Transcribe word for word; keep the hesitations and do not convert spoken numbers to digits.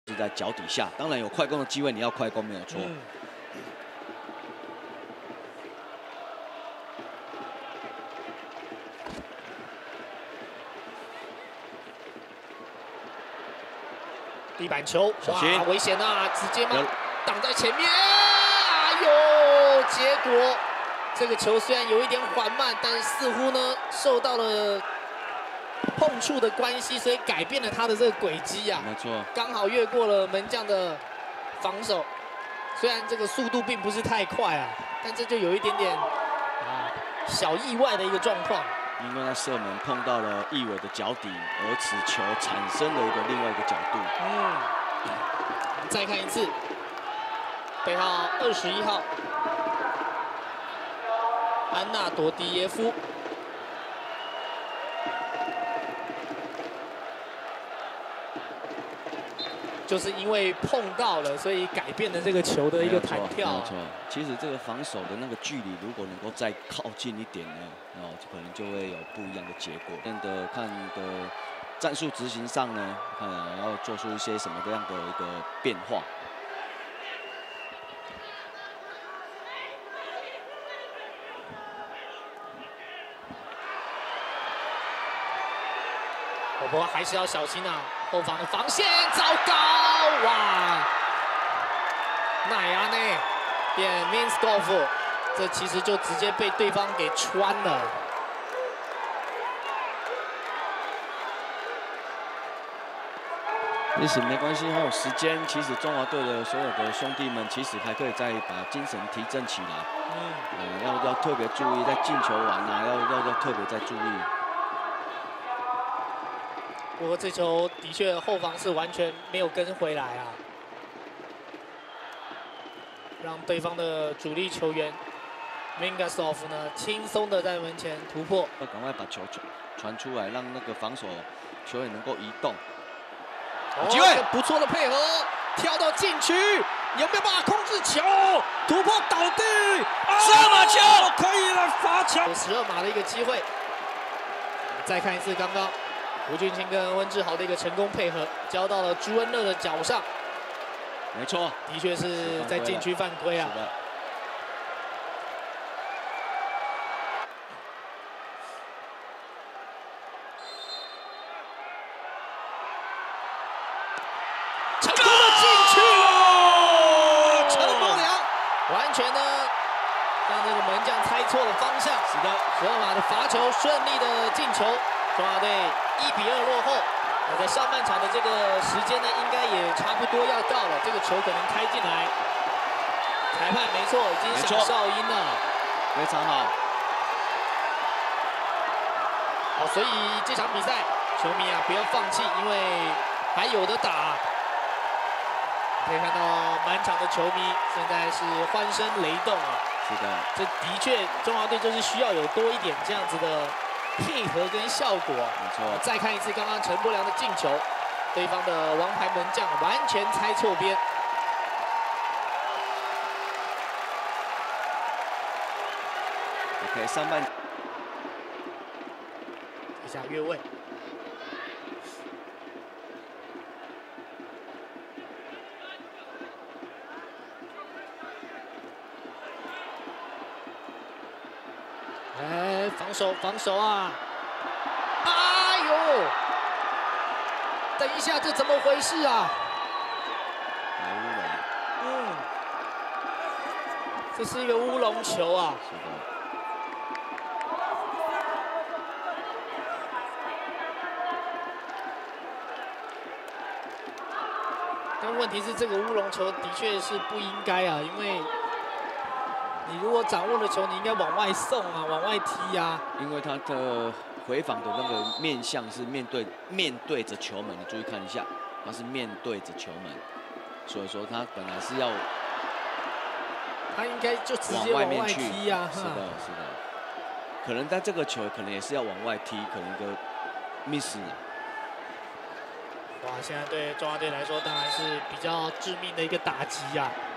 是在脚底下，当然有快攻的机会，你要快攻没有错。嗯地板球，哇，危险啊！直接嘛挡在前面，哎呦！结果这个球虽然有一点缓慢，但是似乎呢受到了碰触的关系，所以改变了他的这个轨迹啊。 没错， 刚好越过了门将的防守。虽然这个速度并不是太快啊，但这就有一点点啊小意外的一个状况。 因为他射门碰到了翼伟的脚底，而此球产生了一个另外一个角度。 嗯，再看一次，背号二十一号安纳多迪耶夫，就是因为碰到了，所以改变了这个球的一个弹跳。 没错，其实这个防守的那个距离，如果能够再靠近一点呢？ 哦，可能就会有不一样的结果。真的看的战术执行上呢，看要做出一些什么样的一个变化。 不过还是要小心啊，后方的防线糟糕哇！奈亚内变 Minskov。 这其实就直接被对方给穿了。 其实没关系，还有时间。其实中华队的所有的兄弟们，其实还可以再把精神提振起来。嗯，呃、要要特别注意，在进球完啊，要要要特别再注意。 不过这球的确后防是完全没有跟回来啊，让对方的主力球员。 Mingasov 呢，轻松的在门前突破， 要赶快把球传传出来，让那个防守球员能够移动。 有机会，不错的配合，跳到禁区，有没有办法控制球？突破倒地， 十二码球可以了，罚球，有十二码的一个机会。再看一次刚刚吴俊清跟温志豪的一个成功配合，交到了朱恩乐的脚上。 没错， 的确是在禁区犯规啊。 成功的进去了，陈柏良完全呢让这个门将猜错了方向。是的，十二码的罚球顺利的进球，中华队一比二落后。那在上半场的这个时间呢，应该也差不多要到了，这个球可能开进来。裁判没错，已经响哨音了， 非常好。 好，所以这场比赛球迷啊不要放弃，因为还有的打。 可以看到满场的球迷现在是欢声雷动啊！ 是的， 这的确中华队就是需要有多一点这样子的配合跟效果。 没错。 再看一次刚刚陈柏良的进球，对方的王牌门将完全猜错边。 OK， 上半一下越位。 哎，防守，防守啊！哎呦，等一下，这怎么回事啊？嗯，这是一个乌龙球啊！ 是的。 但问题是，这个乌龙球的确是不应该啊，因为。 你如果掌握了球，你应该往外送啊，往外踢啊。 因为他的回防的那个面向是面对面对着球门，你注意看一下，他是面对着球门，所以说他本来是要， 他应该就直接往外踢啊。 是的，是的，可能在这个球可能也是要往外踢，可能一个 miss。 哇，现在对中华队来说当然是比较致命的一个打击啊。